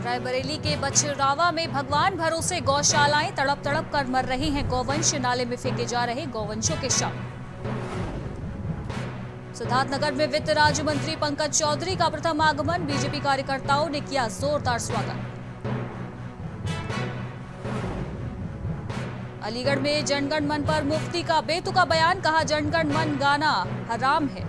रायबरेली के बछरावा में भगवान भरोसे गौशालाएं तड़प तड़प कर मर रही हैं गौवंश। नाले में फेंके जा रहे गौवंशों के शव। सिद्धार्थनगर में वित्त राज्य मंत्री पंकज चौधरी का प्रथम आगमन। बीजेपी कार्यकर्ताओं ने किया जोरदार स्वागत। अलीगढ़ में जनगण मन पर मुफ्ती का बेतुका बयान। कहा जनगण मन गाना हराम है।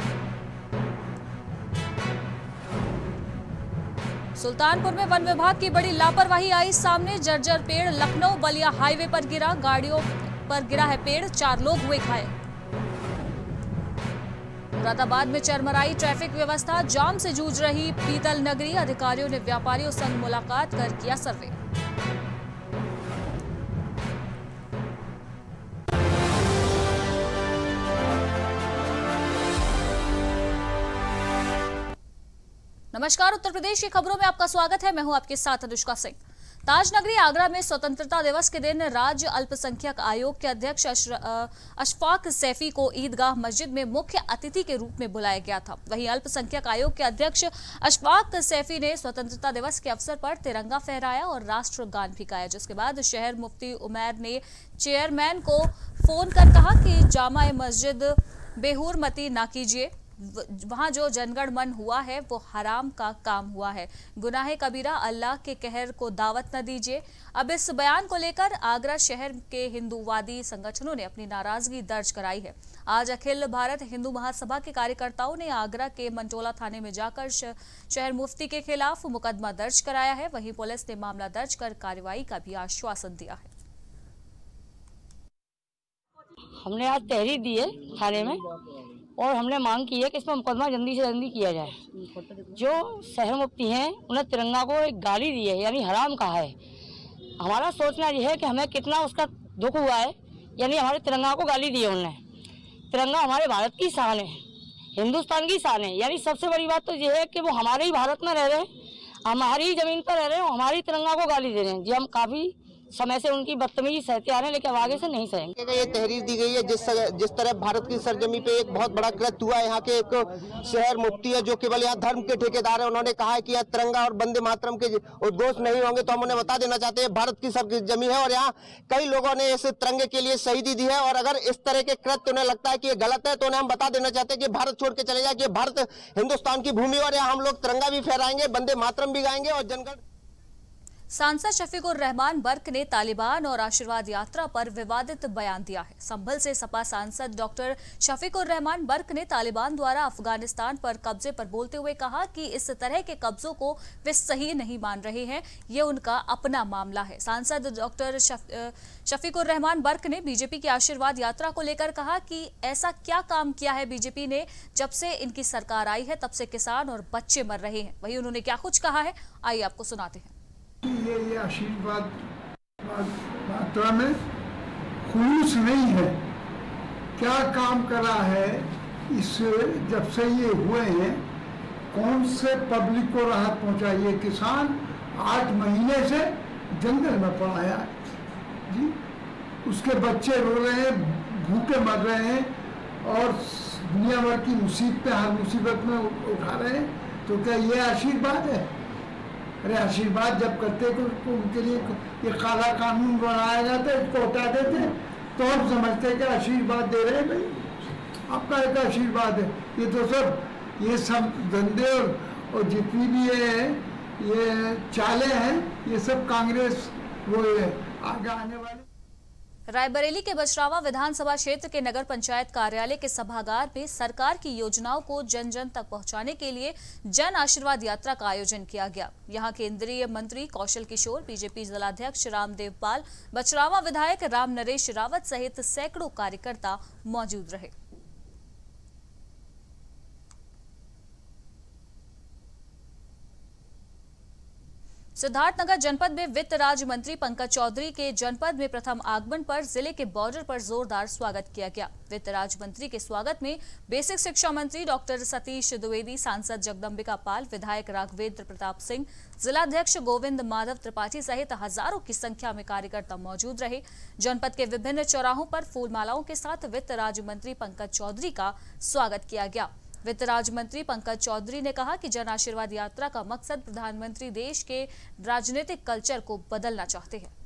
सुल्तानपुर में वन विभाग की बड़ी लापरवाही आई सामने। जर्जर पेड़ लखनऊ बलिया हाईवे पर गिरा। गाड़ियों पर गिरा है पेड़, 4 लोग हुए घायल। मुरादाबाद में चरमराई ट्रैफिक व्यवस्था। जाम से जूझ रही पीतल नगरी। अधिकारियों ने व्यापारियों संग मुलाकात कर किया सर्वे। नमस्कार, उत्तर प्रदेश की खबरों में आपका स्वागत है। मैं हूं आपके साथ अनुष्का सिंह। ताजनगरी आगरा में स्वतंत्रता दिवस के दिन राज्य अल्पसंख्यक आयोग के अध्यक्ष अशफाक सैफी को ईदगाह मस्जिद में मुख्य अतिथि के रूप में बुलाया गया था। वहीं अल्पसंख्यक आयोग के अध्यक्ष अशफाक सैफी ने स्वतंत्रता दिवस के अवसर पर तिरंगा फहराया और राष्ट्रगान भी गाया, जिसके बाद शहर मुफ्ती उमैर ने चेयरमैन को फोन कर कहा कि जामा मस्जिद बेहुरमती ना कीजिए। वहां जो जनगण मन हुआ है वो हराम का काम हुआ है। गुनाह कबीरा, अल्लाह के कहर को दावत न दीजिए। अब इस बयान को लेकर आगरा शहर के हिंदूवादी संगठनों ने अपनी नाराजगी दर्ज कराई है। आज अखिल भारत हिंदू महासभा के कार्यकर्ताओं ने आगरा के मंटोला थाने में जाकर शहर मुफ्ती के खिलाफ मुकदमा दर्ज कराया है। वहीं पुलिस ने मामला दर्ज कर कार्रवाई का भी आश्वासन दिया है। हमने आज तहरीर दी है थाने में और हमने मांग की है कि इसमें मुकदमा जल्दी से जल्दी किया जाए। जो शहर मुफ्ती हैं उन्हें तिरंगा को एक गाली दी है, यानी हराम कहा है। हमारा सोचना यह है कि हमें कितना उसका दुख हुआ है, यानी हमारे तिरंगा को गाली दी है उन्होंने। तिरंगा हमारे भारत की शान है, हिंदुस्तान की शान है। यानी सबसे बड़ी बात तो यह है कि वो हमारे ही भारत में रह रहे हैं, हमारी ही जमीन पर रह रहे हैं, हमारी तिरंगा को गाली दे रहे हैं। जी हम काफ़ी समय से उनकी बदतमीजी सहते आ रहे हैं, लेकिन अब आगे से नहीं सहेंगे। ये तहरीर दी गई है जिस तरह भारत की सरजमी पे एक बहुत बड़ा कृत्य हुआ है। यहाँ के एक शहर मुफ्ती है जो केवल यहाँ धर्म के ठेकेदार है। उन्होंने कहा है कि यहाँ तिरंगा और वंदे मातरम के उद्घोष नहीं होंगे। तो हम उन्हें बता देना चाहते हैं भारत की सरजमी है और यहाँ कई लोगों ने इस तिरंगे के लिए शहीदी दी है। और अगर इस तरह के कृत्य उन्हें लगता है कि ये गलत है तो उन्हें हम बता देना चाहते हैं कि भारत छोड़ के चले जाए कि भारत हिंदुस्तान की भूमि और यहाँ हम लोग तिरंगा भी फहराएंगे, वंदे मातरम भी गाएंगे और जनगण। सांसद शफीकुर रहमान बर्क ने तालिबान और आशीर्वाद यात्रा पर विवादित बयान दिया है। संभल से सपा सांसद डॉक्टर शफीकुर रहमान बर्क ने तालिबान द्वारा अफगानिस्तान पर कब्जे पर बोलते हुए कहा कि इस तरह के कब्जों को वे सही नहीं मान रहे हैं, ये उनका अपना मामला है। सांसद डॉक्टर शफीकुर रहमान बर्क ने बीजेपी की आशीर्वाद यात्रा को लेकर कहा कि ऐसा क्या काम किया है बीजेपी ने, जब से इनकी सरकार आई है तब से किसान और बच्चे मर रहे हैं। वहीं उन्होंने क्या कुछ कहा है, आइए आपको सुनाते हैं। ये आशीर्वाद यात्रा में खुलूस नहीं है। क्या काम करा है इस जब से ये हुए हैं, कौन से पब्लिक को राहत पहुंचाई है? किसान 8 महीने से जंगल में पड़ा है जी, उसके बच्चे रो रहे हैं, भूखे मर रहे हैं और दुनिया भर की मुसीबतें हर मुसीबत में उठा रहे हैं। तो क्या ये आशीर्वाद है? अरे आशीर्वाद जब करते तो उनके लिए ये काला कानून बनाया जाता है, इसको हटा देते तो हम समझते हैं कि आशीर्वाद दे रहे हैं। भाई आपका एक आशीर्वाद है। ये सब धंधे और जितनी भी ये चालें हैं, ये सब कांग्रेस वो आगे आने वाले। रायबरेली के बछरावा विधानसभा क्षेत्र के नगर पंचायत कार्यालय के सभागार में सरकार की योजनाओं को जन जन तक पहुंचाने के लिए जन आशीर्वाद यात्रा का आयोजन किया गया। यहां केंद्रीय मंत्री कौशल किशोर, बीजेपी जिलाध्यक्ष रामदेव पाल, बछरावा विधायक राम नरेश रावत सहित सैकड़ों कार्यकर्ता मौजूद रहे। सिद्धार्थनगर जनपद में वित्त राज्य मंत्री पंकज चौधरी के जनपद में प्रथम आगमन पर जिले के बॉर्डर पर जोरदार स्वागत किया गया। वित्त राज्य मंत्री के स्वागत में बेसिक शिक्षा मंत्री डॉक्टर सतीश द्विवेदी, सांसद जगदम्बिका पाल, विधायक राघवेंद्र प्रताप सिंह, जिलाध्यक्ष गोविंद माधव त्रिपाठी सहित हजारों की संख्या में कार्यकर्ता मौजूद रहे। जनपद के विभिन्न चौराहों पर फूलमालाओं के साथ वित्त राज्य मंत्री पंकज चौधरी का स्वागत किया गया। वित्त राज्य मंत्री पंकज चौधरी ने कहा कि जन आशीर्वाद यात्रा का मकसद प्रधानमंत्री देश के राजनीतिक कल्चर को बदलना चाहते हैं।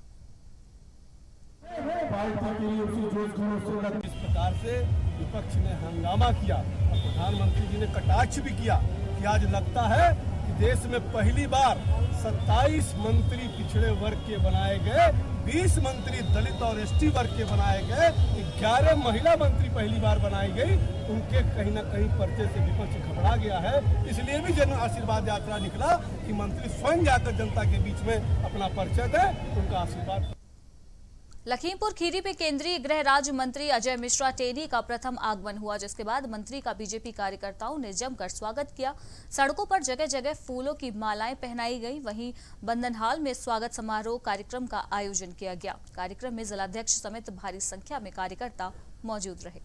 इस प्रकार से विपक्ष ने हंगामा किया और प्रधानमंत्री जी ने कटाक्ष भी किया कि आज लगता है कि देश में पहली बार 27 मंत्री पिछड़े वर्ग के बनाए गए, 20 मंत्री दलित और एसटी वर्ग के बनाए गए, 11 महिला मंत्री पहली बार बनाई गई। उनके कहीं न कहीं पर्चे से विपक्ष घबरा गया है। इसलिए भी जन आशीर्वाद यात्रा निकला कि मंत्री स्वयं जाकर जनता के बीच में अपना पर्चा दें, उनका आशीर्वाद। लखीमपुर खीरी में केंद्रीय गृह राज्य मंत्री अजय मिश्रा टेनी का प्रथम आगमन हुआ, जिसके बाद मंत्री का बीजेपी कार्यकर्ताओं ने जमकर स्वागत किया। सड़कों पर जगह जगह फूलों की मालाएं पहनाई गई। वहीं बंधन हाल में स्वागत समारोह कार्यक्रम का आयोजन किया गया। कार्यक्रम में जिलाध्यक्ष समेत भारी संख्या में कार्यकर्ता मौजूद रहे।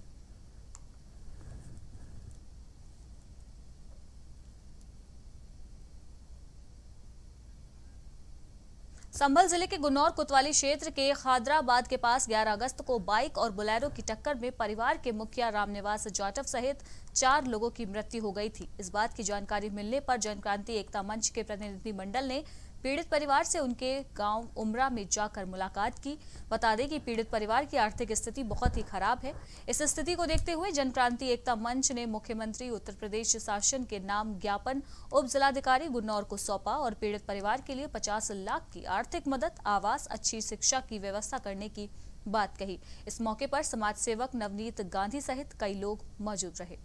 संभल जिले के गुन्नौर कोतवाली क्षेत्र के खादराबाद के पास 11 अगस्त को बाइक और बोलेरो की टक्कर में परिवार के मुखिया रामनिवास जाटव सहित 4 लोगों की मृत्यु हो गई थी। इस बात की जानकारी मिलने पर जनक्रांति एकता मंच के प्रतिनिधि मंडल ने पीड़ित परिवार से उनके गांव उमरा में जाकर मुलाकात की। बता दें कि पीड़ित परिवार की आर्थिक स्थिति बहुत ही खराब है। इस स्थिति को देखते हुए जनक्रांति एकता मंच ने मुख्यमंत्री उत्तर प्रदेश शासन के नाम ज्ञापन उप जिलाधिकारी गुन्नौर को सौंपा और पीड़ित परिवार के लिए 50 लाख की आर्थिक मदद, आवास, अच्छी शिक्षा की व्यवस्था करने की बात कही। इस मौके पर समाज सेवक नवनीत गांधी सहित कई लोग मौजूद रहे।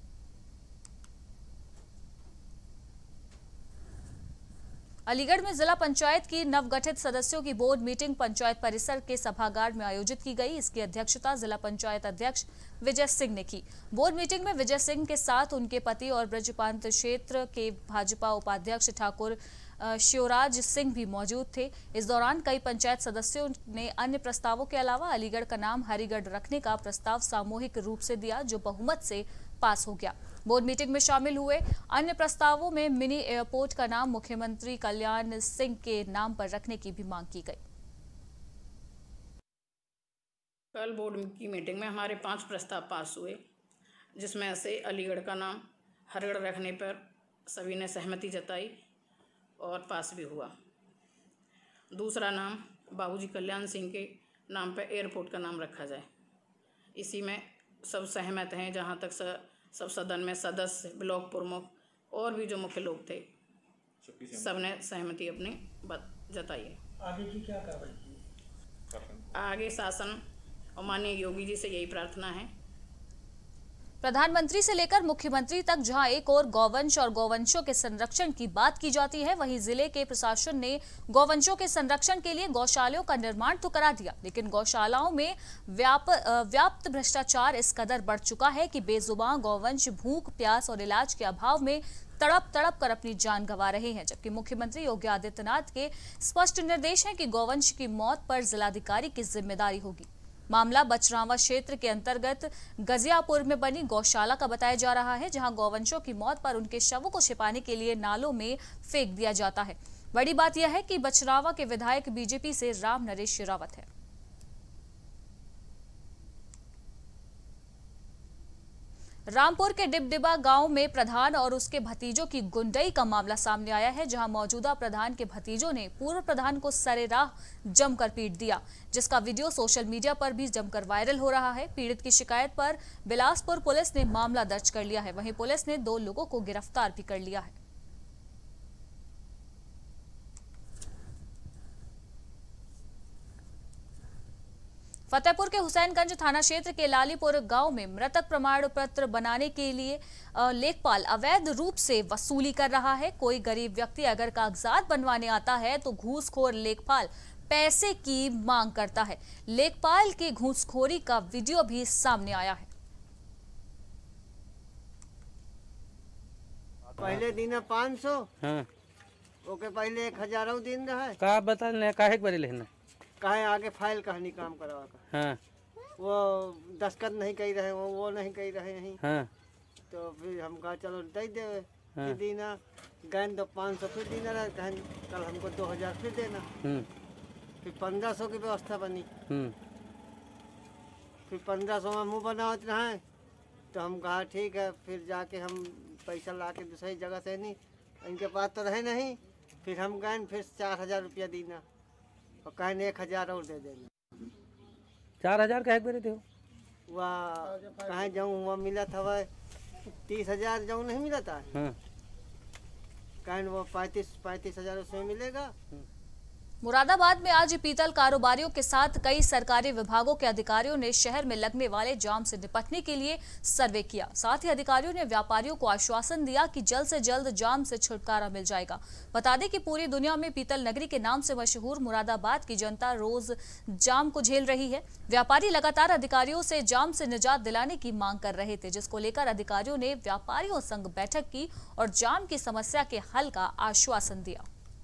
अलीगढ़ में जिला पंचायत की नवगठित सदस्यों की बोर्ड मीटिंग पंचायत परिसर के सभागार में आयोजित की गई। इसकी अध्यक्षता जिला पंचायत अध्यक्ष विजय सिंह ने की। बोर्ड मीटिंग में विजय सिंह के साथ उनके पति और ब्रजपांत क्षेत्र के भाजपा उपाध्यक्ष ठाकुर शिवराज सिंह भी मौजूद थे। इस दौरान कई पंचायत सदस्यों ने अन्य प्रस्तावों के अलावा अलीगढ़ का नाम हरिगढ़ रखने का प्रस्ताव सामूहिक रूप से दिया, जो बहुमत से पास हो गया। बोर्ड मीटिंग में शामिल हुए अन्य प्रस्तावों में मिनी एयरपोर्ट का नाम मुख्यमंत्री कल्याण सिंह के नाम पर रखने की भी मांग की गई। कल बोर्ड की मीटिंग में हमारे 5 प्रस्ताव पास हुए, जिसमें से अलीगढ़ का नाम हरिगढ़ रखने पर सभी ने सहमति जताई और पास भी हुआ। दूसरा नाम बाबूजी कल्याण सिंह के नाम पर एयरपोर्ट का नाम रखा जाए। इसी में सब सहमत हैं। जहाँ तक सब सदन में सदस्य, ब्लॉक प्रमुख और भी जो मुख्य लोग थे, सबने सहमति अपनी जताई है। आगे की क्या कार्रवाई? आगे शासन और माननीय योगी जी से यही प्रार्थना है। प्रधानमंत्री से लेकर मुख्यमंत्री तक जहां एक और गौवंश और गौवंशों के संरक्षण की बात की जाती है, वहीं जिले के प्रशासन ने गौवंशों के संरक्षण के लिए गौशालाओं का निर्माण तो करा दिया, लेकिन गौशालाओं में व्याप्त भ्रष्टाचार इस कदर बढ़ चुका है कि बेजुबान गौवंश भूख, प्यास और इलाज के अभाव में तड़प कर अपनी जान गंवा रहे हैं। जबकि मुख्यमंत्री योगी आदित्यनाथ के स्पष्ट निर्देश हैं कि गौवंश की मौत पर जिलाधिकारी की जिम्मेदारी होगी। मामला बचरावा क्षेत्र के अंतर्गत गजियापुर में बनी गौशाला का बताया जा रहा है, जहां गौवंशों की मौत पर उनके शवों को छिपाने के लिए नालों में फेंक दिया जाता है। बड़ी बात यह है कि बचरावा के विधायक बीजेपी से राम नरेश शेरावत है। रामपुर के डिबडिबा गांव में प्रधान और उसके भतीजों की गुंडई का मामला सामने आया है, जहां मौजूदा प्रधान के भतीजों ने पूर्व प्रधान को सरेराह जमकर पीट दिया, जिसका वीडियो सोशल मीडिया पर भी जमकर वायरल हो रहा है। पीड़ित की शिकायत पर बिलासपुर पुलिस ने मामला दर्ज कर लिया है। वहीं पुलिस ने 2 लोगों को गिरफ्तार भी कर लिया है। फतेहपुर के हुसैनगंज थाना क्षेत्र के लालीपुर गांव में मृतक प्रमाण पत्र बनाने के लिए लेखपाल अवैध रूप से वसूली कर रहा है। कोई गरीब व्यक्ति अगर कागजात बनवाने आता है तो घूसखोर लेखपाल पैसे की मांग करता है। लेखपाल की घूसखोरी का वीडियो भी सामने आया है। पहले दिन 500 ओके पहले 1000 दिन रहा का बता काहे बड़े लेना कहे आगे फाइल कहानी काम करवा कर। हाँ। वो दस्खत नहीं कही रहे, वो नहीं कही रहे नहीं। हाँ। तो फिर हम कहा चलो दे दे। फिर दीना गए तो 500 फिर देना रहा, कल हमको 2000 फिर देना। फिर 1500 की व्यवस्था बनी। फिर 1500 में मुँह बनावत रहे तो तो हम कहा ठीक है, फिर जाके हम पैसा ला के दूसरी जगह से नहीं, इनके पास तो रहे नहीं, फिर हम गए फिर 4000 रुपया देना और कहें 1000 और दे देना। 4000 कहे बेरे थे वह कहीं जाऊँ वहाँ मिला था वह 30,000 जाऊँ नहीं मिला था। कहें वो 35,000 उसमें मिलेगा। मुरादाबाद में आज पीतल कारोबारियों के साथ कई सरकारी विभागों के अधिकारियों ने शहर में लगने वाले जाम से निपटने के लिए सर्वे किया। साथ ही अधिकारियों ने व्यापारियों को आश्वासन दिया कि जल्द से जल्द जाम से छुटकारा मिल जाएगा। बता दें कि पूरी दुनिया में पीतल नगरी के नाम से मशहूर मुरादाबाद की जनता रोज जाम को झेल रही है। व्यापारी लगातार अधिकारियों से जाम से निजात दिलाने की मांग कर रहे थे, जिसको लेकर अधिकारियों ने व्यापारियों संग बैठक की और जाम की समस्या के हल का आश्वासन दिया।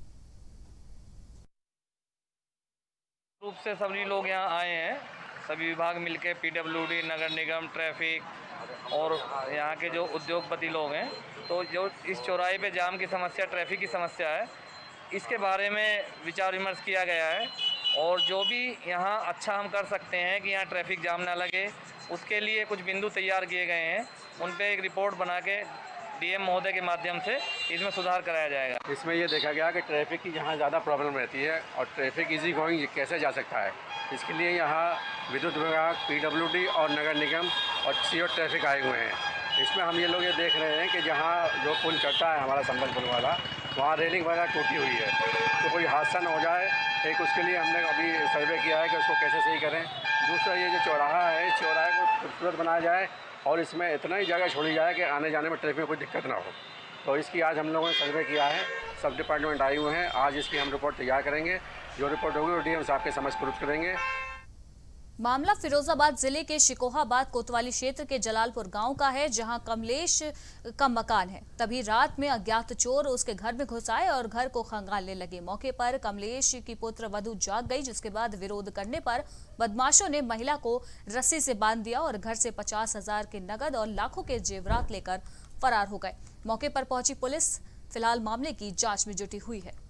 रूप से सभी लोग यहाँ आए हैं, सभी विभाग मिलके पीडब्ल्यूडी, नगर निगम, ट्रैफिक और यहाँ के जो उद्योगपति लोग हैं, तो जो इस चौराहे पे जाम की समस्या, ट्रैफिक की समस्या है, इसके बारे में विचार विमर्श किया गया है और जो भी यहाँ अच्छा हम कर सकते हैं कि यहाँ ट्रैफिक जाम ना लगे, उसके लिए कुछ बिंदु तैयार किए गए हैं। उन पर एक रिपोर्ट बना के डीएम महोदय के माध्यम से इसमें सुधार कराया जाएगा। इसमें ये देखा गया कि ट्रैफिक की जहाँ ज़्यादा प्रॉब्लम रहती है और ट्रैफिक इजी गोइंग कैसे जा सकता है, इसके लिए यहाँ विद्युत विभाग, पीडब्ल्यूडी और नगर निगम और सीओ ट्रैफिक आए हुए हैं। इसमें हम ये लोग ये देख रहे हैं कि जहाँ जो पुल चढ़ता है हमारा संबल पुल वाला, वहाँ रेलिंग वगैरह टूटी हुई है, तो कोई हादसा न हो जाए, एक उसके लिए हमने अभी सर्वे किया है कि उसको कैसे सही करें। दूसरा ये जो चौराहा है, इस चौराहे को खूबसूरत बनाया जाए और इसमें इतना ही जगह छोड़ी जाए कि आने जाने में ट्रैफिक में कोई दिक्कत ना हो। तो इसकी आज हम लोगों ने सर्वे किया है, सब डिपार्टमेंट आए हुए हैं। आज इसकी हम रिपोर्ट तैयार करेंगे, जो रिपोर्ट होगी वो डीएम साहब के समक्ष प्रस्तुत करेंगे। मामला फिरोजाबाद जिले के शिकोहाबाद कोतवाली क्षेत्र के जलालपुर गांव का है, जहां कमलेश का मकान है। तभी रात में अज्ञात चोर उसके घर में घुस आए और घर को खंगालने लगे। मौके पर कमलेश की पुत्र वधू जाग गई, जिसके बाद विरोध करने पर बदमाशों ने महिला को रस्सी से बांध दिया और घर से 50,000 के नगद और लाखों के जेवरात लेकर फरार हो गए। मौके पर पहुंची पुलिस फिलहाल मामले की जांच में जुटी हुई है।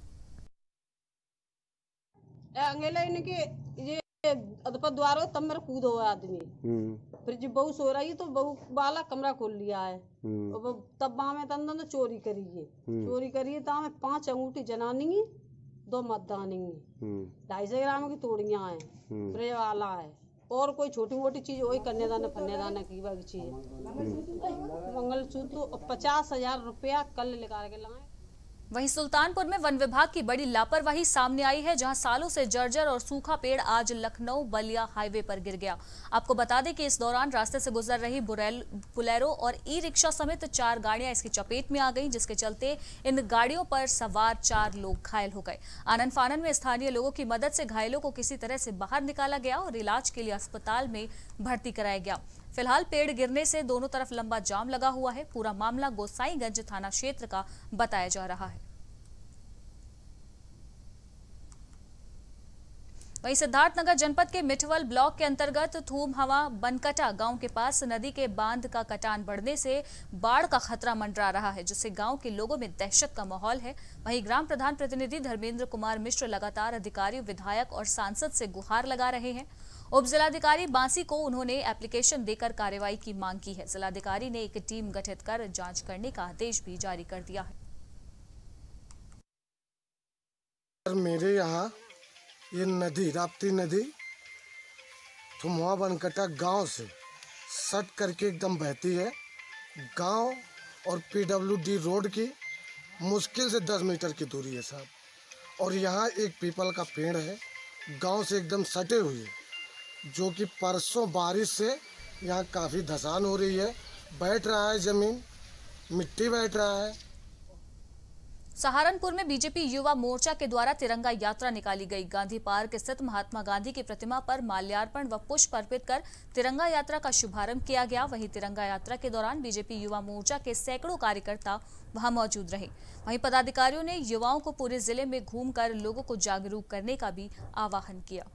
द्वारो तब मेरा कूद हुआ आदमी, फिर जब बहू सो रही तो बहू वाला कमरा खोल लिया है, तब में तंदन तो चोरी करिए तो हमें 5 अंगूठी जनानी, 2 मद्दानी, 250 ग्राम की तोड़ियां हैं, फ्रे वाला है और कोई छोटी मोटी चीज वही कन्यादान की बाकी चीज, मंगलसूत्र 50,000 रुपया कल लेकर के लाए। वहीं सुल्तानपुर में वन विभाग की बड़ी लापरवाही सामने आई है, जहां सालों से जर्जर और सूखा पेड़ आज लखनऊ बलिया हाईवे पर गिर गया। आपको बता दें कि इस दौरान रास्ते से गुजर रही बुलेरो और ई रिक्शा समेत 4 गाड़ियां इसकी चपेट में आ गईं, जिसके चलते इन गाड़ियों पर सवार 4 लोग घायल हो गए। आनन फानन में स्थानीय लोगों की मदद से घायलों को किसी तरह से बाहर निकाला गया और इलाज के लिए अस्पताल में भर्ती कराया गया। फिलहाल पेड़ गिरने से दोनों तरफ लंबा जाम लगा हुआ है। पूरा मामला गोसाईगंज थाना क्षेत्र का बताया जा रहा है। वहीं सिद्धार्थनगर जनपद के मिठवल ब्लॉक के अंतर्गत थूमहवा बनकटा गांव के पास नदी के बांध का कटान बढ़ने से बाढ़ का खतरा मंडरा रहा है, जिससे गांव के लोगों में दहशत का माहौल है। वहीं ग्राम प्रधान प्रतिनिधि धर्मेंद्र कुमार मिश्र लगातार अधिकारियों, विधायक और सांसद से गुहार लगा रहे हैं। उप जिलाधिकारी बांसी को उन्होंने एप्लीकेशन देकर कार्रवाई की मांग की है। जिलाधिकारी ने एक टीम गठित कर जांच करने का आदेश भी जारी कर दिया है। मेरे यहाँ ये नदी, राप्ती नदी थुमवा बनकटा गांव से सट करके एकदम बहती है। गांव और पीडब्ल्यूडी रोड की मुश्किल से 10 मीटर की दूरी है साहब। और यहाँ एक पीपल का पेड़ है, गांव से एकदम सटे हुए, जो कि परसों बारिश से यहाँ काफ़ी धसान हो रही है। बैठ रहा है जमीन, मिट्टी बैठ रहा है। सहारनपुर में बीजेपी युवा मोर्चा के द्वारा तिरंगा यात्रा निकाली गई। गांधी पार्क स्थित महात्मा गांधी की प्रतिमा पर माल्यार्पण व पुष्प अर्पित कर तिरंगा यात्रा का शुभारंभ किया गया। वहीं तिरंगा यात्रा के दौरान बीजेपी युवा मोर्चा के सैकड़ों कार्यकर्ता वहां मौजूद रहे। वहीं पदाधिकारियों ने युवाओं को पूरे जिले में घूमकर लोगों को जागरूक करने का भी आह्वान किया।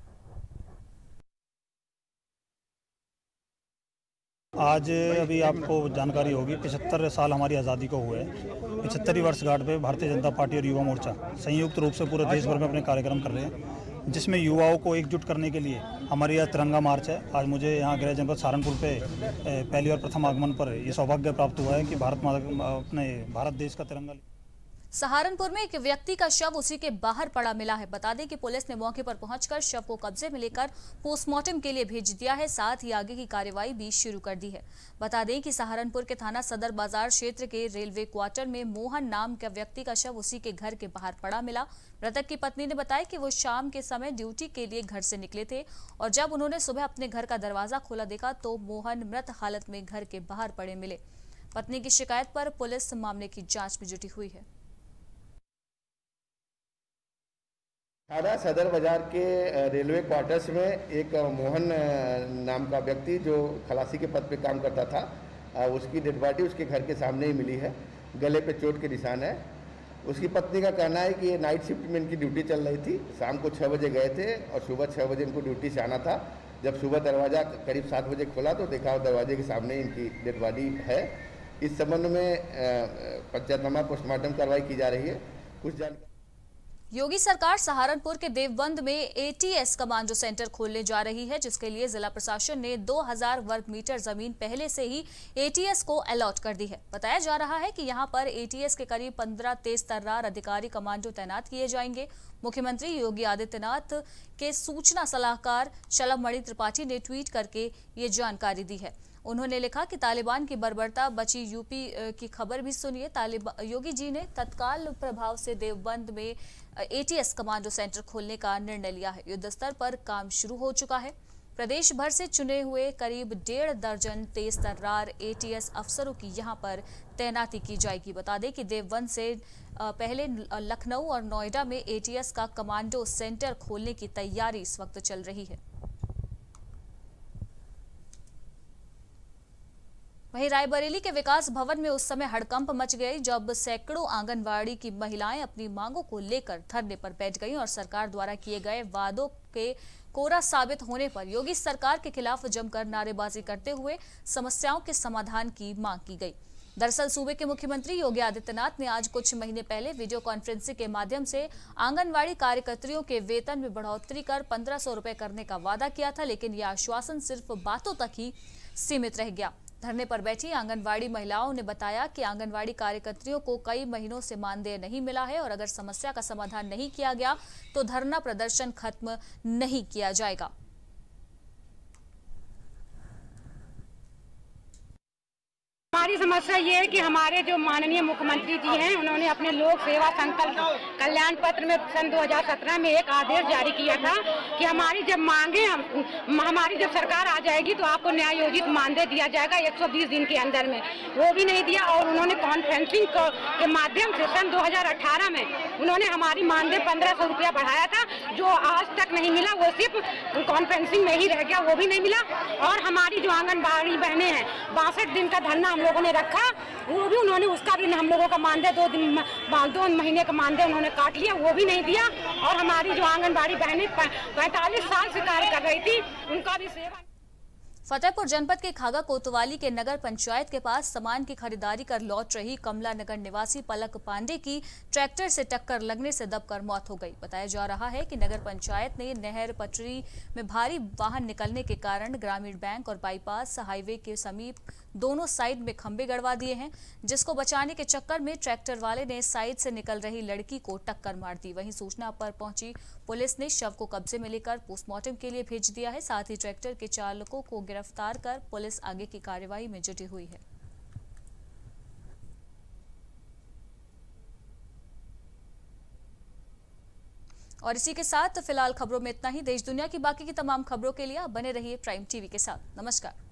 आज अभी आपको जानकारी होगी 75 साल हमारी आज़ादी को हुए। 75वीं वर्षगांठ पे भारतीय जनता पार्टी और युवा मोर्चा संयुक्त रूप से पूरे देश भर में अपने कार्यक्रम कर रहे हैं। जिसमें युवाओं को एकजुट करने के लिए हमारी यह तिरंगा मार्च है। आज मुझे यहाँ गृह जनपद सहारनपुर पे पहली और प्रथम आगमन पर ये सौभाग्य प्राप्त हुआ है कि भारत देश का तिरंगा। सहारनपुर में एक व्यक्ति का शव उसी के बाहर पड़ा मिला है। बता दें कि पुलिस ने मौके पर पहुंचकर शव को कब्जे में लेकर पोस्टमार्टम के लिए भेज दिया है, साथ ही आगे की कार्रवाई भी शुरू कर दी है। बता दें कि सहारनपुर के थाना सदर बाजार क्षेत्र के रेलवे क्वार्टर में मोहन नाम का व्यक्ति का शव उसी के घर के बाहर पड़ा मिला। मृतक की पत्नी ने बताया कि वो शाम के समय ड्यूटी के लिए घर से निकले थे और जब उन्होंने सुबह अपने घर का दरवाजा खोला देखा तो मोहन मृत हालत में घर के बाहर पड़े मिले। पत्नी की शिकायत पर पुलिस मामले की जांच में जुटी हुई है। थाना सदर बाजार के रेलवे क्वार्टर्स में एक मोहन नाम का व्यक्ति जो खलासी के पद पे काम करता था, उसकी डेड बॉडी उसके घर के सामने ही मिली है। गले पे चोट के निशान है। उसकी पत्नी का कहना है कि ये नाइट शिफ्ट में इनकी ड्यूटी चल रही थी। शाम को 6 बजे गए थे और सुबह 6 बजे इनको ड्यूटी से आना था। जब सुबह दरवाज़ा करीब 7 बजे खोला तो देखा दरवाजे के सामने इनकी डेड बॉडी है। इस संबंध में पंचायतनामा पोस्टमार्टम कार्रवाई की जा रही है। कुछ जानकारी। योगी सरकार सहारनपुर के देवबंद में एटीएस कमांडो सेंटर खोलने जा रही है, जिसके लिए जिला प्रशासन ने 2000 वर्ग मीटर जमीन पहले से ही एटीएस को अलॉट कर दी है। बताया जा रहा है कि यहां पर एटीएस के करीब 15 तेज तर्रार अधिकारी कमांडो तैनात किए जाएंगे। मुख्यमंत्री योगी आदित्यनाथ के सूचना सलाहकार शलभमणि त्रिपाठी ने ट्वीट करके ये जानकारी दी है। उन्होंने लिखा कि तालिबान की बर्बरता बची यूपी की खबर भी सुनिए। योगी जी ने तत्काल प्रभाव से देवबंद में एटीएस कमांडो सेंटर खोलने का निर्णय लिया है। युद्ध स्तर पर काम शुरू हो चुका है। प्रदेश भर से चुने हुए करीब 1.5 दर्जन तेज तर्रार एटीएस अफसरों की यहां पर तैनाती की जाएगी। बता दें कि देवबंद से पहले लखनऊ और नोएडा में एटीएस का कमांडो सेंटर खोलने की तैयारी इस वक्त चल रही है। वहीं रायबरेली के विकास भवन में उस समय हड़कंप मच गई जब सैकड़ों आंगनवाड़ी की महिलाएं अपनी मांगों को लेकर धरने पर बैठ गईं और सरकार द्वारा किए गए वादों के कोरा साबित होने पर योगी सरकार के खिलाफ जमकर नारेबाजी करते हुए समस्याओं के समाधान की मांग की गई। दरअसल सूबे के मुख्यमंत्री योगी आदित्यनाथ ने आज कुछ महीने पहले वीडियो कॉन्फ्रेंसिंग के माध्यम से आंगनवाड़ी कार्यकर्तियों के वेतन में बढ़ोतरी कर 1500 रुपए करने का वादा किया था, लेकिन यह आश्वासन सिर्फ बातों तक ही सीमित रह गया। धरने पर बैठी आंगनवाड़ी महिलाओं ने बताया कि आंगनवाड़ी कार्यकर्तियों को कई महीनों से मानदेय नहीं मिला है और अगर समस्या का समाधान नहीं किया गया तो धरना प्रदर्शन खत्म नहीं किया जाएगा। हमारी समस्या ये है कि हमारे जो माननीय मुख्यमंत्री जी हैं, उन्होंने अपने लोक सेवा संकल्प कल्याण पत्र में सन 2017 में एक आदेश जारी किया था कि हमारी जब मांगे हमारी जब सरकार आ जाएगी तो आपको न्याय योजित मानदेय दिया जाएगा 120 दिन के अंदर में। वो भी नहीं दिया और उन्होंने कॉन्फ्रेंसिंग के माध्यम से सन 2018 में उन्होंने हमारी मानदेय 1500 रुपया बढ़ाया था, जो आज तक नहीं मिला। वो सिर्फ कॉन्फ्रेंसिंग में ही रह गया, वो भी नहीं मिला। और हमारी जो आंगनबाड़ी बहनें हैं 62 दिन का धरना हम लोगों ने रखा, वो भी उन्होंने उसका भी हम लोगों का मानदेय 2 महीने का मानदेय उन्होंने काट लिया, वो भी नहीं दिया। और हमारी जो आंगनबाड़ी बहनें 45 साल से कार्य कर रही थी, उनका भी सेवा। फतेहपुर जनपद के खागा कोतवाली के नगर पंचायत के पास सामान की खरीदारी कर लौट रही कमला नगर निवासी पलक पांडे की ट्रैक्टर से टक्कर लगने से दबकर मौत हो गई। बताया जा रहा है कि नगर पंचायत ने नहर पटरी में भारी वाहन निकलने के कारण ग्रामीण बैंक और बाईपास हाईवे के समीप दोनों साइड में खंभे गड़वा दिए हैं, जिसको बचाने के चक्कर में ट्रैक्टर वाले ने साइड से निकल रही लड़की को टक्कर मार दी। वहीं सूचना पर पहुंची पुलिस ने शव को कब्जे में लेकर पोस्टमार्टम के लिए भेज दिया है। साथ ही ट्रैक्टर के चालकों को गिरफ्तार कर पुलिस आगे की कार्रवाई में जुटी हुई है। और इसी के साथ फिलहाल खबरों में इतना ही। देश दुनिया की बाकी की तमाम खबरों के लिए आप बने रहिए प्राइम टीवी के साथ। नमस्कार।